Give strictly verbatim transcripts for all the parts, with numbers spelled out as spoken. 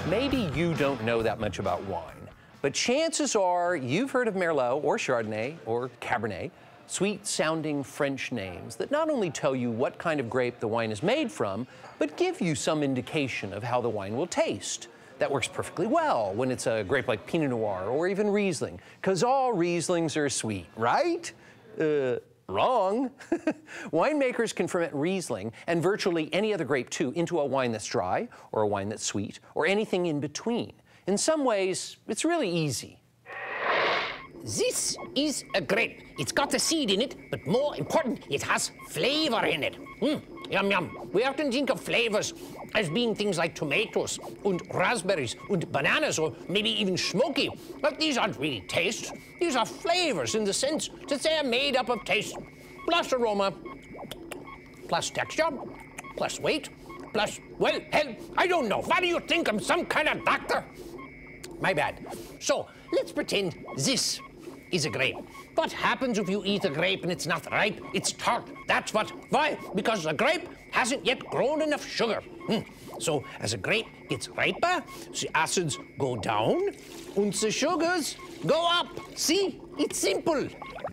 Maybe you don't know that much about wine, but chances are you've heard of Merlot or Chardonnay or Cabernet, sweet-sounding French names that not only tell you what kind of grape the wine is made from, but give you some indication of how the wine will taste. That works perfectly well when it's a grape like Pinot Noir or even Riesling, because all Rieslings are sweet, right? Uh, wrong. Winemakers can ferment Riesling, and virtually any other grape too, into a wine that's dry, or a wine that's sweet, or anything in between. In some ways, it's really easy. This is a grape. It's got a seed in it, but more important, it has flavor in it. Mm, yum, yum. We often think of flavors as being things like tomatoes, and raspberries, and bananas, or maybe even smoky. But these aren't really tastes. These are flavors in the sense that they are made up of taste, plus aroma, plus texture, plus weight, plus, well, hell, I don't know. Why do you think I'm some kind of doctor? My bad. So, let's pretend this is a grape. What happens if you eat a grape and it's not ripe? It's tart. That's what. Why? Because the grape hasn't yet grown enough sugar. Mm. So as a grape gets riper, the acids go down and the sugars go up. See? It's simple.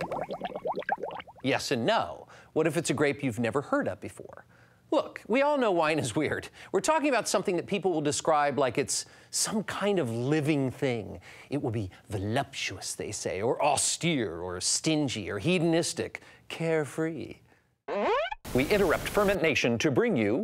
Yes and no. What if it's a grape you've never heard of before? Look, we all know wine is weird. We're talking about something that people will describe like it's some kind of living thing. It will be voluptuous, they say, or austere, or stingy, or hedonistic, carefree. We interrupt Ferment Nation to bring you...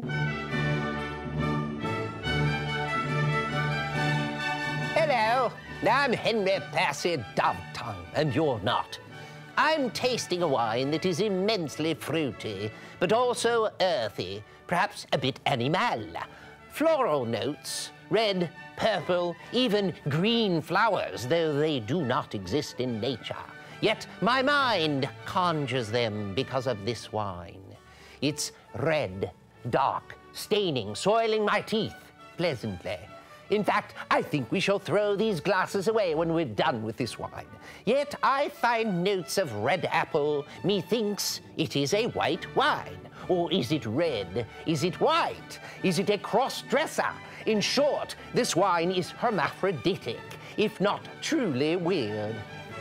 Hello, I'm Henry Passy Dovetongue, and you're not. I'm tasting a wine that is immensely fruity, but also earthy, perhaps a bit animal. Floral notes, red, purple, even green flowers, though they do not exist in nature. Yet my mind conjures them because of this wine. It's red, dark, staining, soiling my teeth pleasantly. In fact, I think we shall throw these glasses away when we're done with this wine. Yet I find notes of red apple. Methinks it is a white wine. Or is it red? Is it white? Is it a cross-dresser? In short, this wine is hermaphroditic, if not truly weird.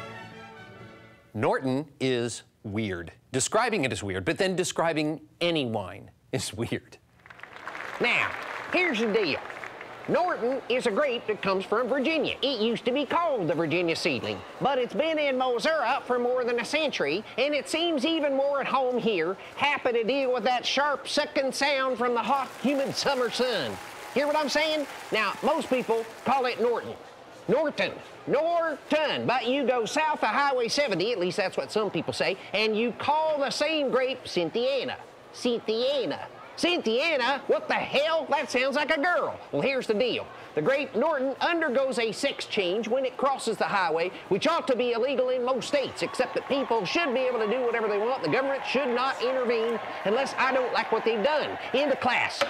Norton is weird. Describing it is weird, but then describing any wine is weird. Now, here's the deal. Norton is a grape that comes from Virginia. It used to be called the Virginia seedling, but it's been in Missouri for more than a century, and it seems even more at home here, happy to deal with that sharp, sucking sound from the hot, humid summer sun. Hear what I'm saying? Now, most people call it Norton. Norton. Norton. But you go south of Highway seventy, at least that's what some people say, and you call the same grape Cynthiana. Cynthiana. Cynthiana? What the hell? That sounds like a girl. Well, here's the deal. The grape Norton undergoes a sex change when it crosses the highway, which ought to be illegal in most states, except that people should be able to do whatever they want. The government should not intervene unless I don't like what they've done. Into class.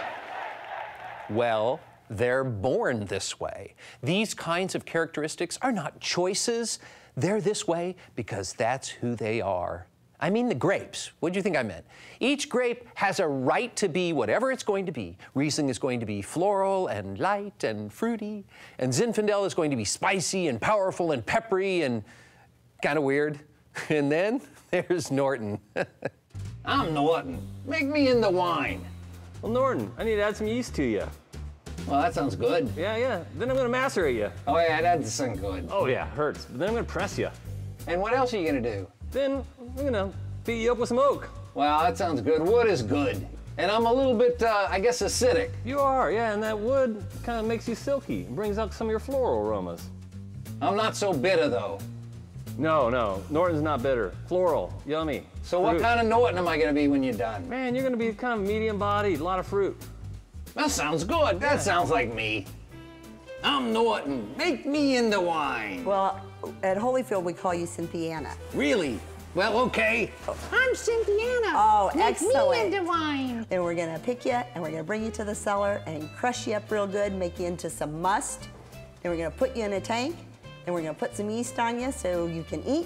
Well, they're born this way. These kinds of characteristics are not choices. They're this way because that's who they are. I mean the grapes. What do you think I meant? Each grape has a right to be whatever it's going to be. Riesling is going to be floral and light and fruity, and Zinfandel is going to be spicy and powerful and peppery and kind of weird. And then there's Norton. I'm Norton. Make me into wine. Well, Norton, I need to add some yeast to you. Well, that sounds good. Yeah, yeah. Then I'm gonna macerate you. Oh, yeah, that does sound good. Oh, yeah, hurts. But then I'm gonna press you. And what else are you gonna do? Then I'm gonna beat you up with some oak. Well, that sounds good. Wood is good. And I'm a little bit, uh, I guess, acidic. You are, yeah, and that wood kind of makes you silky and brings out some of your floral aromas. I'm not so bitter, though. No, no, Norton's not bitter. Floral, yummy. So fruit. what kind of Norton am I gonna be when you're done? Man, you're gonna be kind of medium bodied, a lot of fruit. That sounds good. That Yeah. sounds like me. I'm Norton. Make me into wine. Well, at Holyfield, we call you Cynthiana. Really? Well, okay. I'm Cynthiana. Oh, Make excellent. me into wine. And we're gonna pick you, and we're gonna bring you to the cellar and crush you up real good, make you into some must. Then we're gonna put you in a tank, and we're gonna put some yeast on you so you can eat.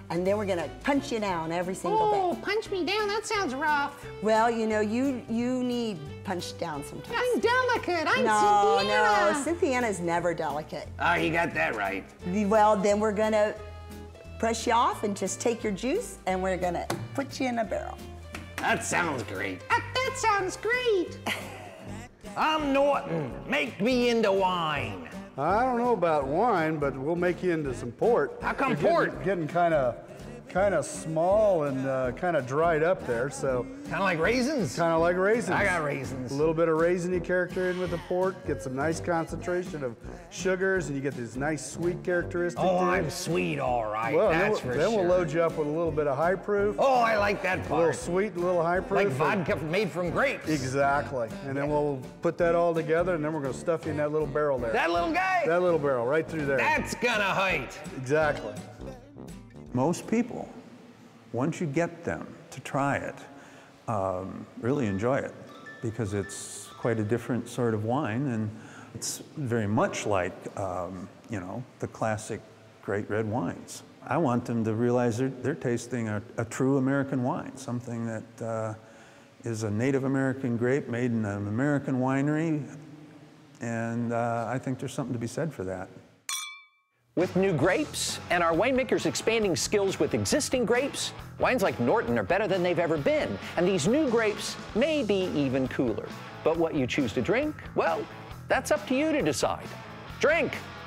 and then we're gonna punch you down every single Oh, day. punch me down. That sounds rough. Well, you know, you you need punched down sometimes. I'm delicate. I'm no, Cynthiana. no, Cynthiana's never delicate. Oh, you got that right. Well, then we're gonna press you off and just take your juice, and we're gonna put you in a barrel. That sounds great. That, that sounds great. I'm Norton. Make me into wine. I don't know about wine, but we'll make you into some port. How come You're port? Getting, getting kind of, kind of small and uh, kind of dried up there. So Kind of like raisins? kind of like raisins. I got raisins. A little bit of raisiny character in with the port. Get some nice concentration of sugars, and you get this nice sweet characteristic. Oh, to it. I'm sweet, all right. Well, then, That's we'll, for then sure. we'll load you up with a little bit of high proof. Oh, I like that A little part. sweet, a little high proof. Like and- vodka made from grapes. Exactly. And then we'll put that all together, and then we're going to stuff you in that little barrel there. That little guy? That little barrel right through there. That's gonna hurt. Exactly. Most people, once you get them to try it, um, really enjoy it because it's quite a different sort of wine, and it's very much like, um, you know, the classic great red wines. I want them to realize they're, they're tasting a, a true American wine, something that uh, is a Native American grape made in an American winery, and uh, I think there's something to be said for that. With new grapes and our winemakers expanding skills with existing grapes, wines like Norton are better than they've ever been. And these new grapes may be even cooler. But what you choose to drink, well, that's up to you to decide. Drink!